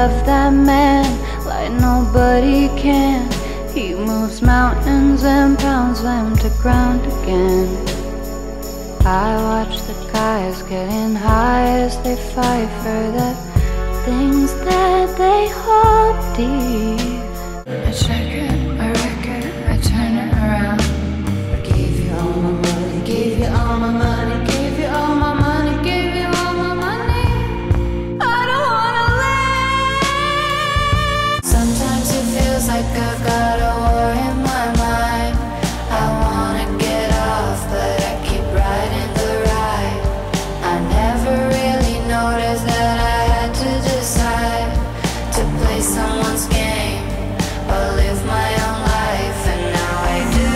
love that man like nobody can. He moves mountains and pounds them to ground again. I watch the guys getting high as they fight for the things that they hold deep. I check it, I wreck it, I turn it around. I gave you all my money, gave you all my money, gave you all my money, gave you all my money. I don't wanna live. Sometimes it feels like I've got a war in my mind. I wanna get off, but I keep riding the ride. I never really noticed that I had to decide to play someone's game or live my own life, and now I do.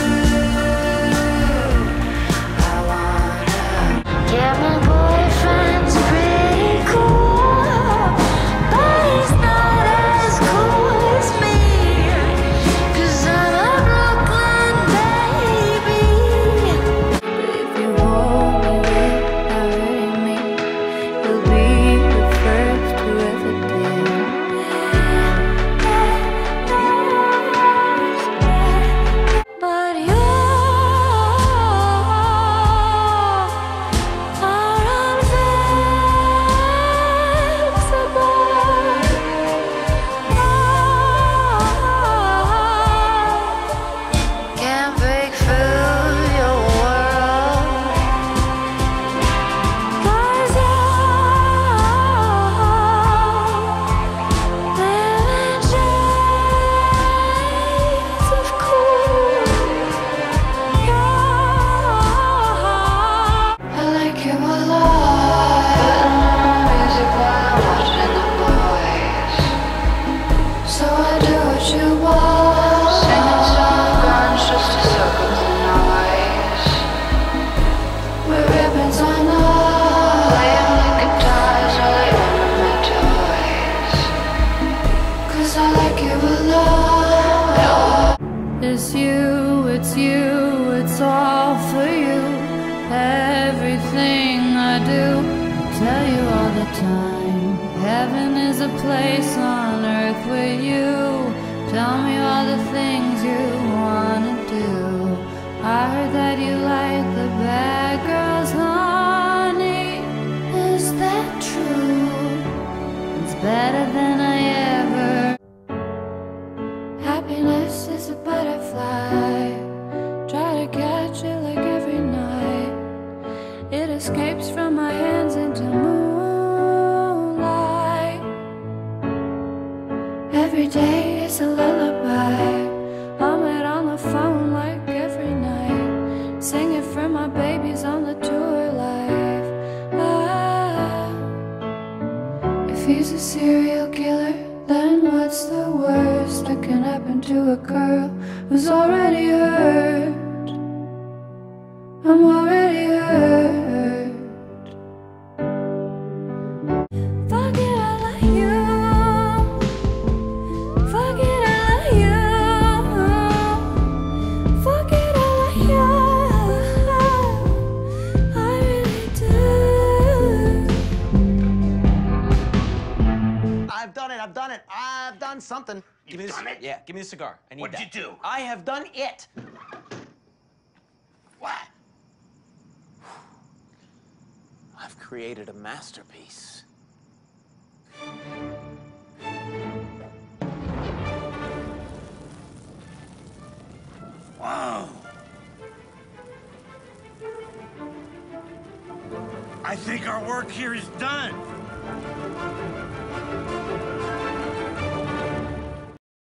I wanna. Yeah, my boyfriend's pretty cool, but he's not as cool as me, 'cause I'm a Brooklyn baby. If you hold me without hurting me, you'll be the first to ever did. But you are invincible. Can't break through your world, 'cause you live in shades of cool. I like you a lot. Putting on music while I'm watching the boys, so I do what you want. Singing some guns just to soak up the noise. With ribbons on us, playing the guitars while they open my toys, 'cause I like you a lot. It's you, it's all for you. Everything I do, I tell you all the time. Heaven is a place on earth with you. Tell me all the things you wanna do. I heard that you like the bad girls, honey. Is that true? It's better than I ever. Happiness is a butterfly. Try to catch it like every night. It escapes from my hands into moonlight. Every day is a lullaby. Hum it on the phone like every night. Sing it for my babies on the tour life. If he's a serial killer, then what's the worst that can happen to a girl who's already hurt? I'm already hurt. Fuck it, I like you. Fuck it, I like you. Fuck it, I like you. I really do. I've done it. I've done it. I've done something. Give me the done it? Yeah, give me the cigar. I need What'd that. you do? I have done it. What? I've created a masterpiece. Wow. I think our work here is done.